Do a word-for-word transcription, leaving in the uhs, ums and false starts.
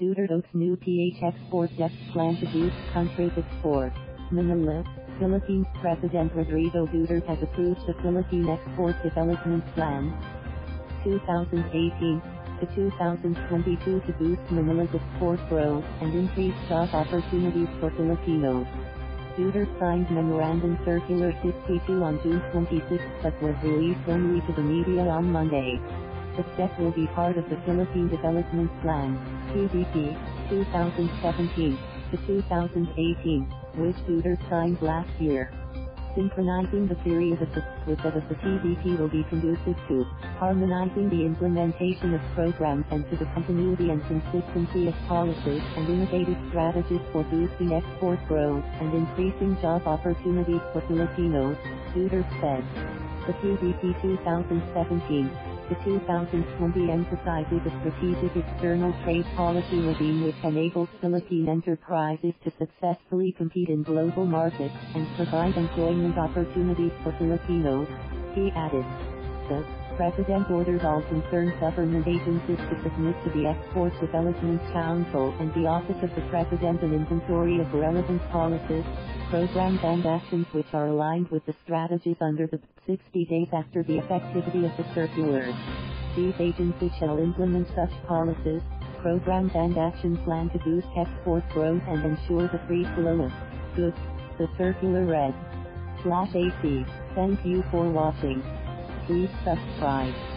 Duterte O Ks new P H Export Debt Plan to boost country's export. Manila, Philippines President Rodrigo Duterte has approved the Philippine Export Development Plan twenty eighteen to two thousand twenty-two to boost Manila's export growth and increase job opportunities for Filipinos. Duterte signed Memorandum Circular fifty-two on June twenty-sixth but was released only to the media on Monday. The step will be part of the Philippine Development Plan, P D E P, twenty seventeen to two thousand eighteen, which Duterte signed last year. Synchronizing the period of the with that of the P D E P will be conducive to harmonizing the implementation of programs and to the continuity and consistency of policies and innovative strategies for boosting export growth and increasing job opportunities for Filipinos, Duterte said. The P D E P twenty seventeen to two thousand twenty emphasizes a strategic external trade policy regime which enables Philippine enterprises to successfully compete in global markets and provide employment opportunities for Filipinos, he added. The President ordered all concerned government agencies to submit to the Export Development Council and the Office of the President an inventory of relevant policies, programs and actions which are aligned with the strategies under the sixty days after the effectivity of the circulars. These agencies shall implement such policies, programs and action plan to boost export growth and ensure the free flow of goods, the circular read. Slash A C. Thank you for watching. Please subscribe.